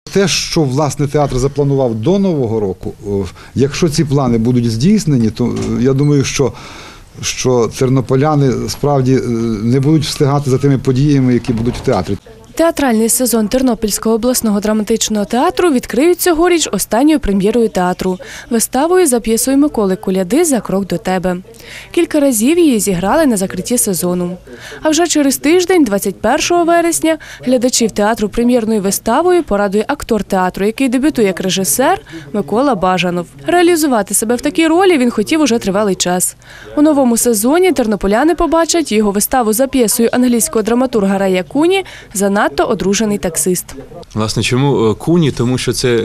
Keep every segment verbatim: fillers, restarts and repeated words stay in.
Те, що, власне, театр запланував до Нового року, якщо ці плани будуть здійснені, то я думаю, що, що тернополяни справді не будуть встигати за тими подіями, які будуть в театрі. Театральний сезон Тернопільського обласного драматичного театру відкриють цьогоріч останньою прем'єрою театру – виставою за п'єсою Миколи Коляди «За крок до тебе». Кілька разів її зіграли на закритті сезону. А вже через тиждень, двадцять першого вересня, глядачів театру прем'єрною виставою порадує актор театру, який дебютує як режисер Микола Бажанов. Реалізувати себе в такій ролі він хотів уже тривалий час. У новому сезоні тернополяни побачать його виставу за п'єсою англійського драматурга Рея Куні «Занадто одружений таксист». Власне, чому Куні? Тому що це,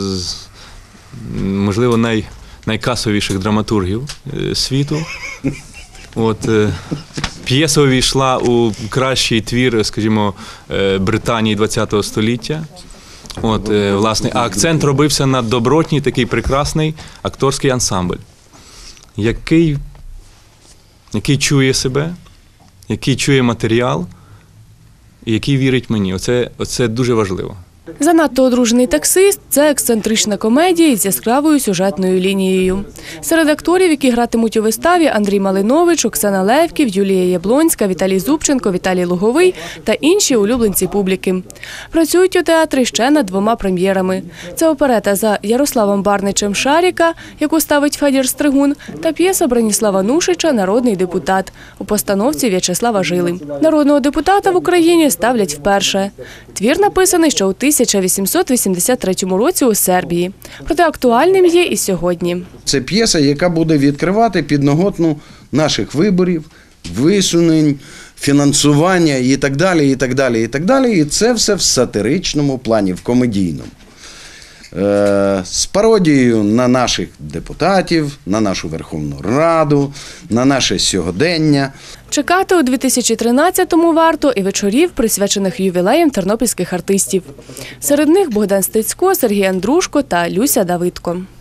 можливо, най, найкасовіших драматургів світу. От, п'єса увійшла у кращий твір, скажімо, Британії ХХого століття. От, власне, а акцент робився на добротній, такий прекрасний акторський ансамбль, який, який чує себе, який чує матеріал, і який вірить мені. Оце, оце дуже важливо. «Занадто одружений таксист» – це ексцентрична комедія із яскравою сюжетною лінією. Серед акторів, які гратимуть у виставі, Андрій Малинович, Оксана Левків, Юлія Яблонська, Віталій Зубченко, Віталій Луговий та інші улюбленці публіки. Працюють у театрі ще над двома прем'єрами. Це оперета за Ярославом Барничем «Шаріка», яку ставить Федір Стригун, та п'єса Браніслава Нушича «Народний депутат» у постановці В'ячеслава Жили. Народного депутата в Україні ставлять вперше. Твір написаний ще у тисяча вісімсот вісімдесят третьому році у Сербії. Проте актуальним є і сьогодні. Це п'єса, яка буде відкривати підноготну наших виборів, висунень, фінансування і так далі, і так далі, і так далі. І це все в сатиричному плані, в комедійному. З пародією на наших депутатів, на нашу Верховну Раду, на наше сьогодення. Чекати у дві тисячі тринадцятому варто і вечорів, присвячених ювілеям тернопільських артистів. Серед них Богдан Стецько, Сергій Андрушко та Люся Давидко.